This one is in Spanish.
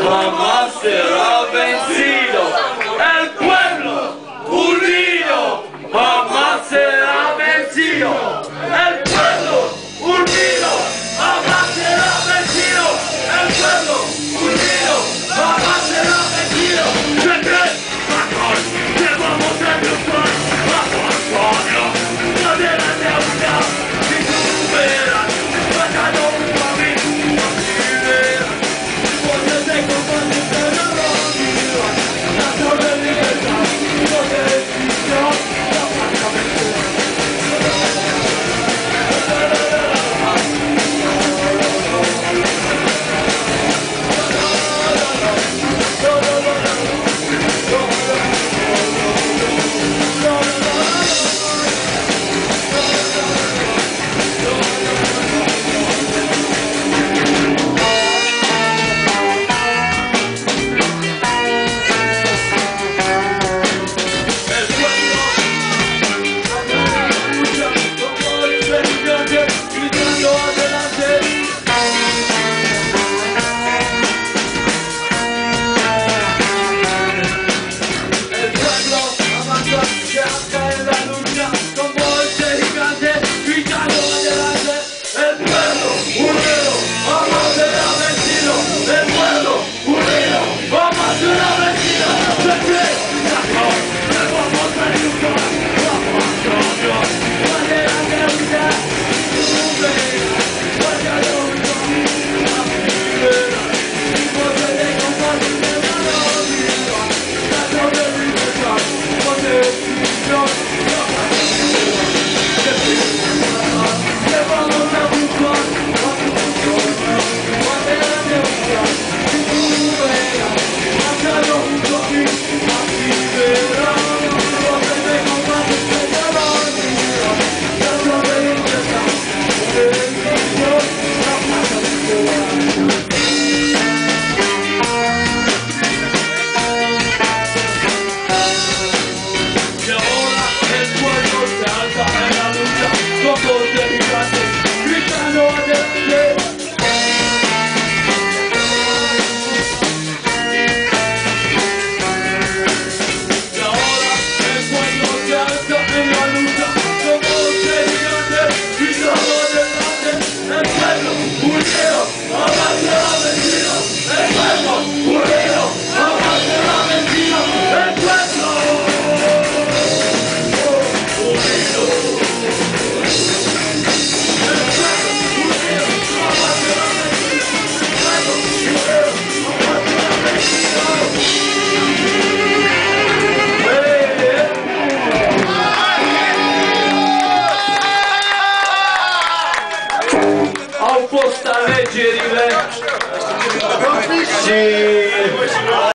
jamás será vencido. El pueblo unido jamás será vencido. El pueblo unido jamás será vencido. El pueblo unido jamás será vencido. ¿Qué crees? Te vamos a triunfar. Vamos, Antonio, no de la deuda. Si tú verás, matando a mí, así verás. Porque te combates en la vida. La torre de libertad, no de decisión, la paz vencerá. Posta leggerile. Sì.